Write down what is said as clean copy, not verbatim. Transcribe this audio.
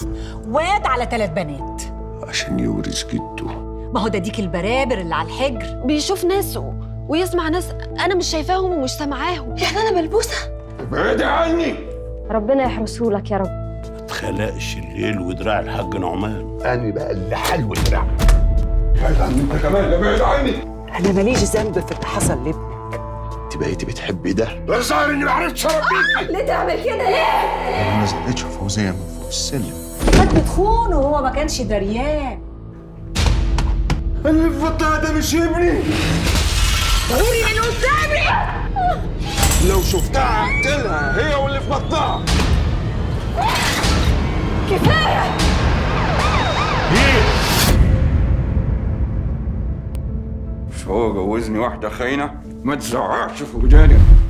واد على 3 بنات عشان يورث جده. ما هو ده ديك البرابر اللي على الحجر بيشوف ناس ويسمع ناس انا مش شايفاهم ومش سامعاهم. يعني انا ملبوسه؟ ابعدي عني. ربنا يحرسه لك يا رب. ما اتخلقش الليل ودراع الحاج نعمان. أنا بقى اللي حلو دراع. ابعد عني انت كمان، ابعد عني. انا ماليش ذنب في اللي حصل لابني. انت بقيتي بتحبي ده؟ الظاهر اني ما عرفتش اربيكي. ليه تعمل كده ليه؟ انا ما زقتش فوزيه من فوق السلم. كانت بتخون وهو ما كانش دريان. اللي في بطنها ده مش ابني. ضروري من قدامي. لو شفتها هقتلها هي واللي في بطنها. كفايه. مش هو جوزني واحده خاينه؟ ما تزعقش في وداني.